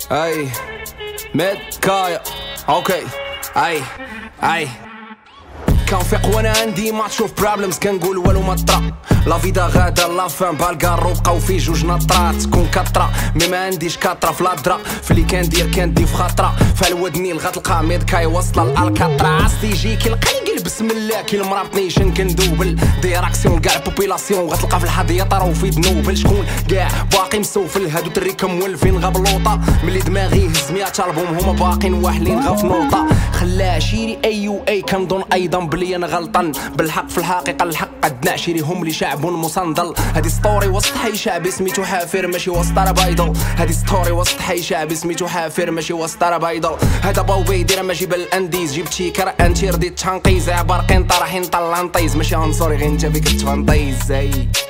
اي ميدكايا اوكي اي كنفيق وانا عندي ما تشوف بروبلمز كنقول والو ما طرا لا فيدا غادا لا فان بالكارو بقاو في جوج نطرات تكون كطرا مي ما عنديش كطرا في لادرا في اللي كندير في خطره فالودني غتلقى ميدكاي واصله لالكاتراس تيجي كيلقاني قال بسم الله كي المرابطنيشن كندوبل ديراكسيون كاع بوبيلاسيون غتلقى في الحظيه طراو في دنوبل شكون كاع باقي مسوفل هادو تريكم مولفين غبلوطه ملي دماغي هز 100 البوم هما باقين واحلين غا في نوطه خلاه شيري اي كنظن ايضا بلي انا غلطان بالحق في الحقيقه الحق قد نعشيريهم لي شعب مصندل هادي ستوري وسط حي شعبي سميتو حافر ماشي وسط بايدل هادي ستوري وسط حي شعبي سميتو حافر ماشي وسط بايدل هذا باوبي دير ما جيب الانديز جبت شيكر انتير دي تشانقيز عبارقين طرحين طلانطيز ماشي عنصري غير انت فيك تفنطيز